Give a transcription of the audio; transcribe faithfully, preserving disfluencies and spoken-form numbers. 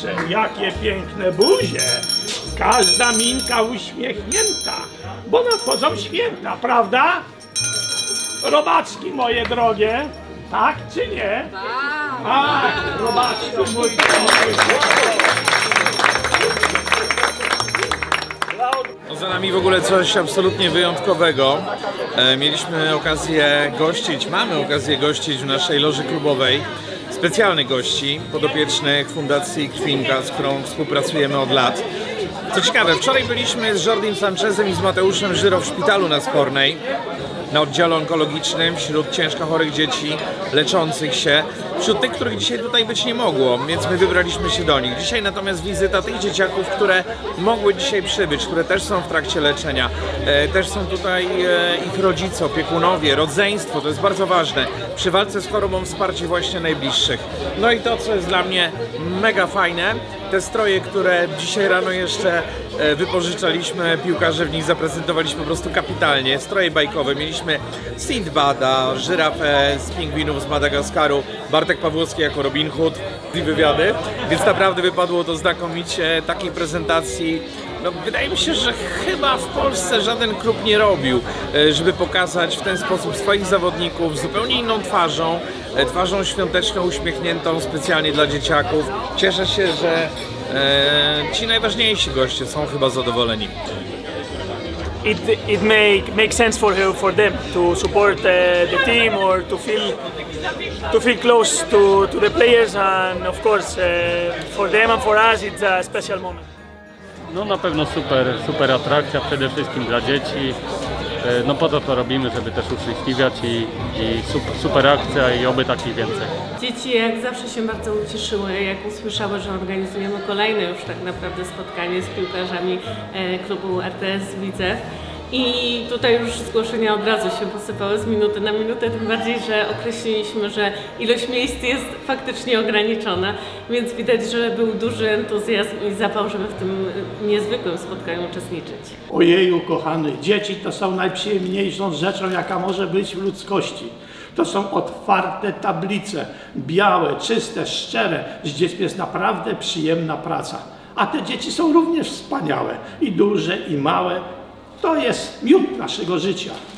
Proszę, jakie piękne buzie! Każda minka uśmiechnięta, bo nadchodzą święta, prawda? Robaczki moje drogie, tak czy nie? Tak! Tak, robaczki mój drogi. No za nami w ogóle coś absolutnie wyjątkowego. E, mieliśmy okazję gościć, mamy okazję gościć w naszej loży klubowej specjalnych gości, podopiecznych Fundacji Krwinka, z którą współpracujemy od lat. Co ciekawe, wczoraj byliśmy z Jordim Sanchezem i z Mateuszem Żyro w szpitalu na Spornej, na oddziale onkologicznym, wśród ciężko chorych dzieci, leczących się, wśród tych, których dzisiaj tutaj być nie mogło, więc my wybraliśmy się do nich. Dzisiaj natomiast wizyta tych dzieciaków, które mogły dzisiaj przybyć, które też są w trakcie leczenia. E, też są tutaj e, ich rodzice, opiekunowie, rodzeństwo, to jest bardzo ważne. Przy walce z chorobą wsparcie właśnie najbliższych. No i to, co jest dla mnie mega fajne, te stroje, które dzisiaj rano jeszcze e, wypożyczaliśmy, piłkarze w nich zaprezentowaliśmy po prostu kapitalnie. Stroje bajkowe, mieliśmy Sindbada, żyrafę z pingwinów z Madagaskaru, Bartek Pawłowski jako Robin Hood i wywiady, więc naprawdę wypadło to znakomicie. Takiej prezentacji, no wydaje mi się, że chyba w Polsce żaden klub nie robił, żeby pokazać w ten sposób swoich zawodników z zupełnie inną twarzą, twarzą świąteczną, uśmiechniętą specjalnie dla dzieciaków. Cieszę się, że e, ci najważniejsi goście są chyba zadowoleni. It, it make make sense for her, for them to support uh, the team or to feel to feel close to, to the players, and of course uh, for them and for us it's a special moment. No na pewno super, super atrakcja przede wszystkim dla dzieci. No po to to robimy, żeby też uszczęśliwiać i, i super, super akcja i oby takich więcej. Dzieci jak zawsze się bardzo ucieszyły, jak usłyszały, że organizujemy kolejne już tak naprawdę spotkanie z piłkarzami klubu R T S Widzew. I tutaj już zgłoszenia od razu się posypały z minuty na minutę, tym bardziej, że określiliśmy, że ilość miejsc jest faktycznie ograniczona, więc widać, że był duży entuzjazm i zapał, żeby w tym niezwykłym spotkaniu uczestniczyć. Ojeju, kochany, dzieci to są najprzyjemniejszą rzeczą, jaka może być w ludzkości. To są otwarte tablice, białe, czyste, szczere. Z dziećmi jest naprawdę przyjemna praca. A te dzieci są również wspaniałe, i duże, i małe. To jest miód naszego życia.